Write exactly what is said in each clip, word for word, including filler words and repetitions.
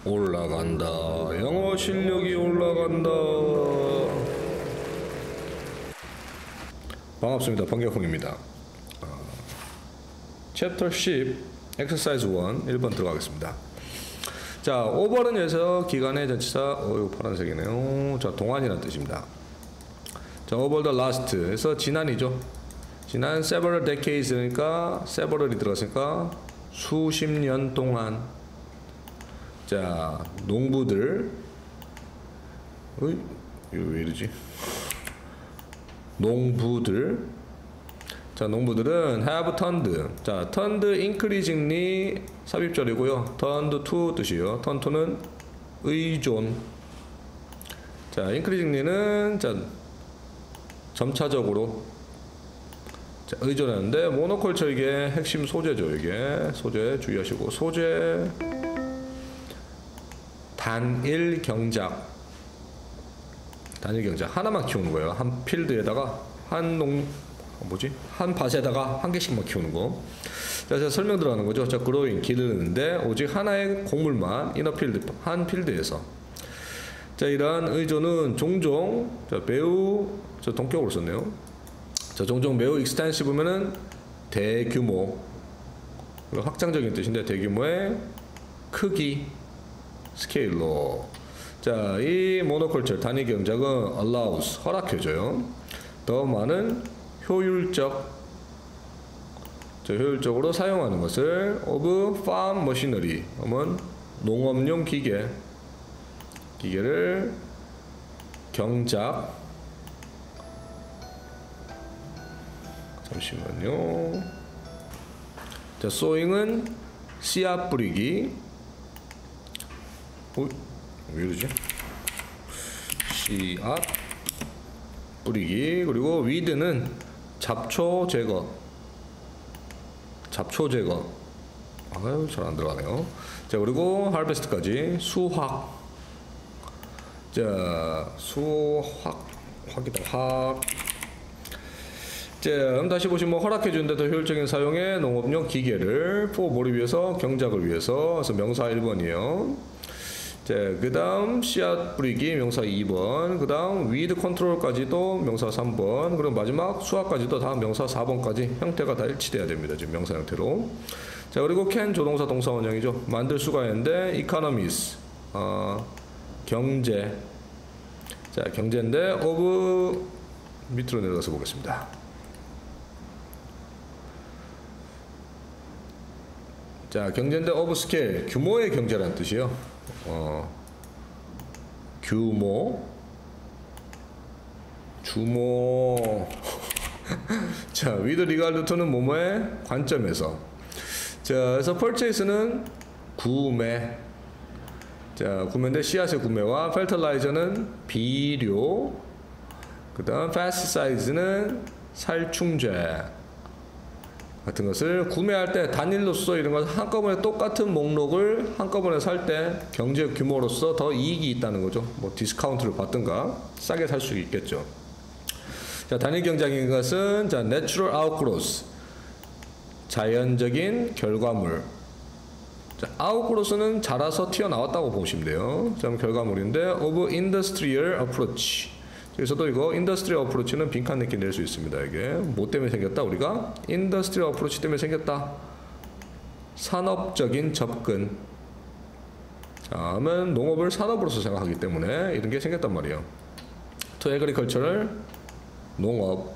올라간다. 영어 실력이 올라간다. 반갑습니다. 방경훈입니다. 어, 챕터 십, exercise 일, 일 번 들어가겠습니다. 자, over는에서 기간의 전치사, 어, 이거 파란색이네요. 자, 동안이라는 뜻입니다. 자, over the last에서 지난이죠. 지난 several decades니까 several이 들어갔으니까 수십 년 동안. 자, 농부들, 어이, 이거 왜 이러지? 농부들, 자, 농부들은 have turned. 자, turned increasingly 삽입절이고요. turned to 뜻이요. turn to는 의존. 자, increasingly는 자, 점차적으로 자, 의존하는데 모노컬처 이게 핵심 소재죠. 이게 소재 주의하시고, 소재 단일 경작, 단일 경작 하나만 키우는 거예요. 한 필드에다가 한 농 뭐지 한 밭에다가 한 개씩만 키우는 거. 자, 제가 설명 들어가는 거죠. 자, growing 기르는데 오직 하나의 곡물만 in a field 한 필드에서. 자, 이러한 의존은 종종 자, 매우 저 동격으로 썼네요. 자, 종종 매우 extensive면은 대규모, 확장적인 뜻인데 대규모의 크기, 스케일로. 자, 이 모노컬처 단위 경작은 allows 허락해줘요. 더 많은 효율적, 자, 효율적으로 사용하는 것을 of farm machinery, 그러면 농업용 기계, 기계를 경작. 잠시만요. 자, sowing은 씨앗 뿌리기. 어? 왜 이러지? 씨앗 뿌리기. 그리고 weed는 잡초 제거. 잡초 제거. 아유, 잘 안 들어가네요. 자, 그리고 harvest까지 수확. 자, 수확. 확이다. 확. 자, 그럼 다시 보시면 뭐 허락해 주는데 더 효율적인 사용의 농업용 기계를 for 뭐를 위해서? 경작을 위해서. 그래서 명사 일 번이에요. 자, 그 다음 씨앗 뿌리기 명사 이 번, 그 다음 weed control까지도 명사 삼 번, 그리고 마지막 수학까지도 다 명사 사 번까지 형태가 다 일치돼야 됩니다. 지금 명사 형태로. 자, 그리고 can 조동사 동사 원형이죠. 만들 수가 있는데 economies, 어, 경제. 자, 경제인데 of 밑으로 내려가서 보겠습니다. 자, 경제인데 of scale, 규모의 경제라는 뜻이요. 어, 규모, 주모. 자, with regard to는 뭐뭐의 관점에서. 자, 그래서 purchase는 구매. 자, 구매인데 씨앗의 구매와 fertilizer는 비료. 그 다음 pesticide는 살충제 같은 것을 구매할 때 단일로서 이런 것 한꺼번에 똑같은 목록을 한꺼번에 살 때 경제 규모로서 더 이익이 있다는 거죠. 뭐 디스카운트를 받든가 싸게 살 수 있겠죠. 자, 단일 경작인 것은 자, natural outgrowth, 자연적인 결과물. 자, outgrowth는 자라서 튀어나왔다고 보시면 돼요. 자, 결과물인데 of industrial approach. 그래서도 이거 인더스트리얼 어프로치는 빈칸 느낌 낼 수 있습니다. 이게 뭐 때문에 생겼다? 우리가 인더스트리얼 어프로치 때문에 생겼다. 산업적인 접근. 자, 하면 농업을 산업으로서 생각하기 때문에 이런 게 생겼단 말이에요. To agricultural, 농업,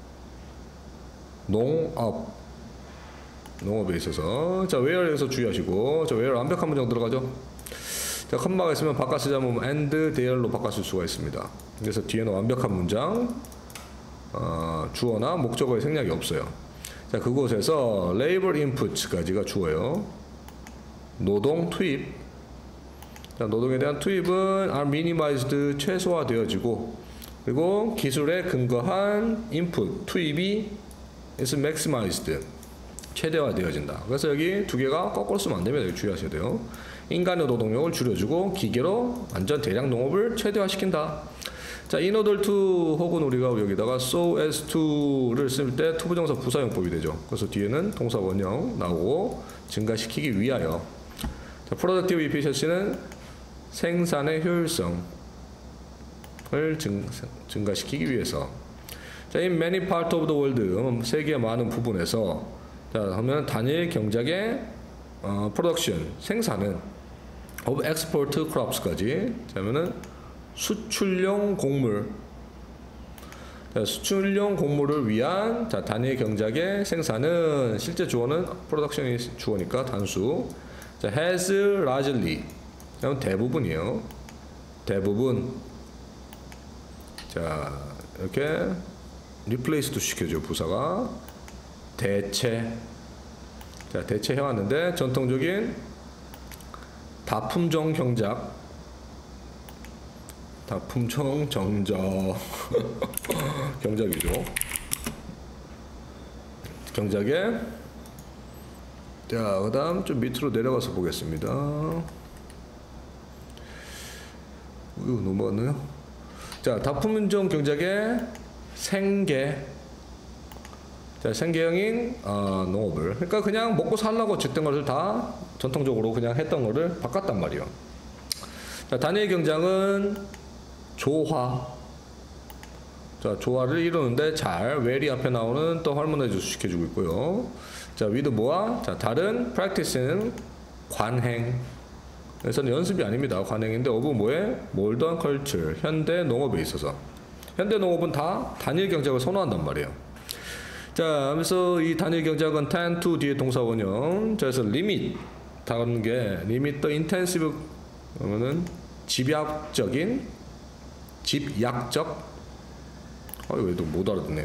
농업, 농업에 있어서. 자, where에서 주의하시고, 자, where 완벽한 문장 들어가죠. 자, 컴마가 있으면 바꿔 쓰자면 and, there로 바꿔 쓸 수가 있습니다. 그래서 뒤에는 완벽한 문장, 어, 주어나 목적어의 생략이 없어요. 자, 그곳에서 labor input까지가 주어요. 노동 투입. 자, 노동에 대한 투입은 are minimized, 최소화되어지고, 그리고 기술에 근거한 input, 투입이 is maximized, 최대화되어진다. 그래서 여기 두 개가 거꾸로 쓰면 안 됩니다. 여기 주의하셔야 돼요. 인간의 노동력을 줄여주고 기계로 완전 대량 농업을 최대화시킨다. 자, in order to 혹은 우리가 여기다가 so as to를 쓸 때 투부정사 부사용법이 되죠. 그래서 뒤에는 동사 원형 나오고 증가시키기 위하여. 자, productive efficiency는 생산의 효율성을 증, 증가시키기 위해서. 자, in many parts of the world, 세계의 많은 부분에서, 자, 하면 단일 경작의 어, production, 생산은 of export crops까지, 자면은 수출용 곡물, 자, 수출용 곡물을 위한 자, 단일 경작의 생산은 실제 주어는 production이 주어니까 단수. 자, has largely, 대부분이에요. 대부분. 자, 이렇게 replace도 시켜줘 부사가. 대체. 자, 대체 해왔는데 전통적인 다품종 경작, 다품종 정적 경작이죠. 경작에. 자, 그 다음 좀 밑으로 내려가서 보겠습니다. 이거 넘어갔나요? 자, 다품종 경작의 생계. 자, 생계형인 어, 농업을, 그러니까 그냥 먹고 살라고 짓던 것을 다 전통적으로 그냥 했던 것을 바꿨단 말이에요. 자, 단일 경작은 조화. 자, 조화를 이루는데 잘 well이 앞에 나오는 또 harmonize 시켜주고 있고요. 자, with 뭐와? 자, 다른 practice는 관행. 그래서 연습이 아닙니다. 관행인데 of 뭐에? modern culture, 현대 농업에 있어서. 현대 농업은 다 단일 경작을 선호한단 말이에요. 자, 그래서 이 단일 경작은 tend to 뒤에 동사 원형. 자, 그래서 limit 다른 게 limit the intensive, 그러면은 집약적인, 집약적, 어, 왜도 못 알아듣네요.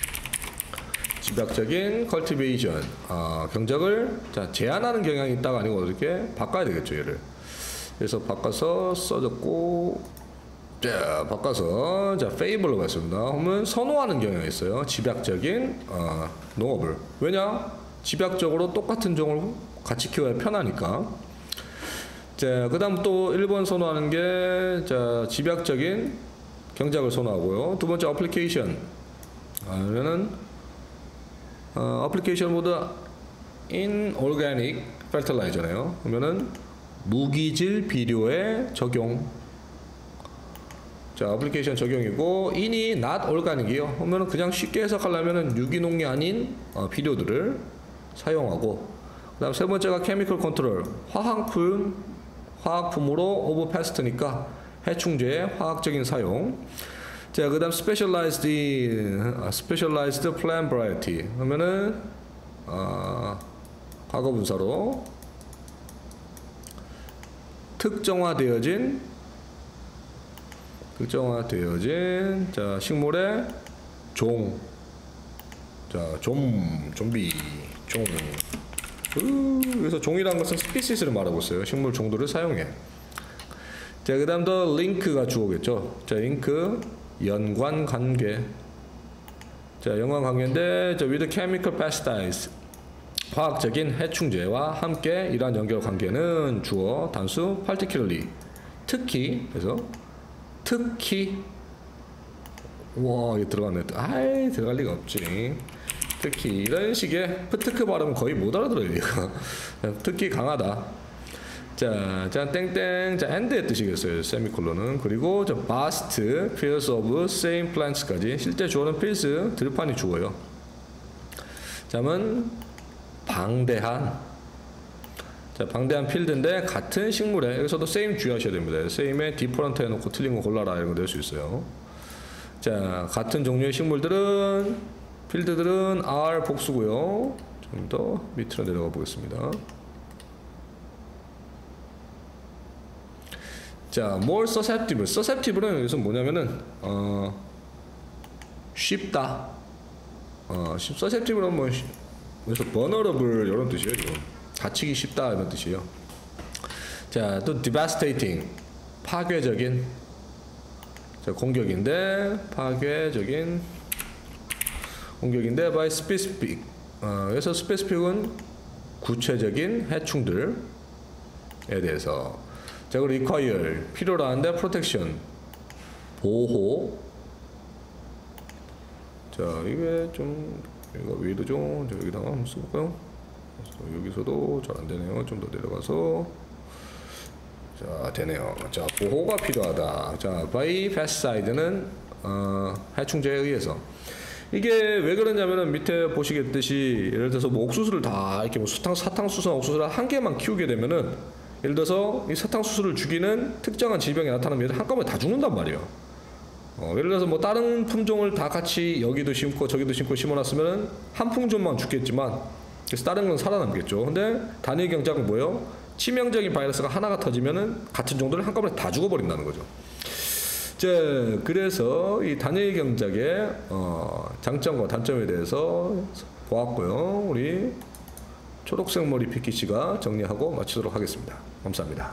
집약적인 cultivation, 아, 경작을 자, 제한하는 경향이 있다가 아니고 이렇게 바꿔야 되겠죠, 얘를. 그래서 바꿔서 써졌고, 자, 바꿔서 자, favor로 갔습니다. 그러면 선호하는 경향이 있어요. 집약적인 어, 농업을. 왜냐? 집약적으로 똑같은 종을 같이 키워야 편하니까. 자, 그 다음 또 일 번 선호하는 게 자, 집약적인 경작을 선호하고요. 두 번째 application. 그러면은 어, application 모드 inorganic fertilizer네요. 그러면은 무기질 비료의 적용. 자, 애플리케이션 적용이고, in이 not organic이요. 그러면 그냥 쉽게 해석하려면 유기농이 아닌 어, 비료들을 사용하고, 그 다음 세 번째가 chemical control, 화학품, 화학품으로 of pest니까 해충제의 화학적인 사용. 자, 그 다음 specialized, uh, specialized plant variety. 그러면은 어, 과거 분사로 특정화되어진 특정화되어진 자, 식물의 종. 자, 좀, 좀비, 종. 으, 그래서 종이라는 것은 스피시스를 말하고 있어요. 식물 종들을 사용해. 자, 그 다음 더 링크가 주어겠죠. 자, 링크, 연관 관계. 자, 연관 관계인데, 자, with chemical pesticides, 화학적인 해충제와 함께 이러한 연결 관계는 주어, 단수, particularly, 특히, 그래서 특히, 와, 이거 들어갔네. 아이, 들어갈 리가 없지. 특히 이런 식의 프트크 발음 거의 못 알아들어요, 이거. 특히 강하다. 자, 자, 땡땡, 자, and의 뜻이겠어요, 세미콜론은. 그리고 저 vast fields of same plants까지. 실제 주어는 fields, 들판이 주어요. 자면 방대한. 자, 방대한 필드인데 같은 식물에, 여기서도 same 주의하셔야 됩니다. same에 different 해놓고 틀린 거 골라라 이런 거 낼 수 있어요. 자, 같은 종류의 식물들은, 필드들은 are 복수고요. 좀 더 밑으로 내려가 보겠습니다. 자, more susceptible. susceptible은 여기서 뭐냐면은 어, 쉽다. 어, susceptible은 뭐 그래서 vulnerable 이런 뜻이에요. 지금 다치기 쉽다 이런 뜻이에요. 자, 또 devastating, 파괴적인. 자, 공격인데 파괴적인 공격인데 by specific. 어, 그래서 specific은 구체적인 해충들에 대해서. 자, 그리고 require, 필요로 하는데 protection, 보호. 자, 이게 좀 이거 위로죠. 자, 여기다가 한번 써볼까요? 여기서도 잘 안되네요. 좀 더 내려가서 자, 되네요. 자, 보호가 필요하다. 자, by pesticide는 어, 해충제에 의해서. 이게 왜 그러냐면은 밑에 보시겠듯이 예를 들어서 뭐 옥수수를 다 이렇게 뭐 수탕 사탕수수나 옥수수를 한 개만 키우게 되면은 예를 들어서 이 사탕수수를 죽이는 특정한 질병이 나타나면 한꺼번에 다 죽는단 말이에요. 어, 예를 들어서 뭐 다른 품종을 다 같이 여기도 심고 저기도 심고 심어놨으면은 한 품종만 죽겠지만 그래서 다른 건 살아남겠죠. 근데 단일 경작은 뭐예요? 치명적인 바이러스가 하나가 터지면은 같은 종들을 한꺼번에 다 죽어버린다는 거죠. 자, 그래서 이 단일 경작의 어, 장점과 단점에 대해서 보았고요. 우리 초록색 머리 피키 씨가 정리하고 마치도록 하겠습니다. 감사합니다.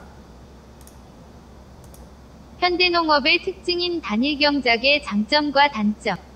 현대농업의 특징인 단일 경작의 장점과 단점.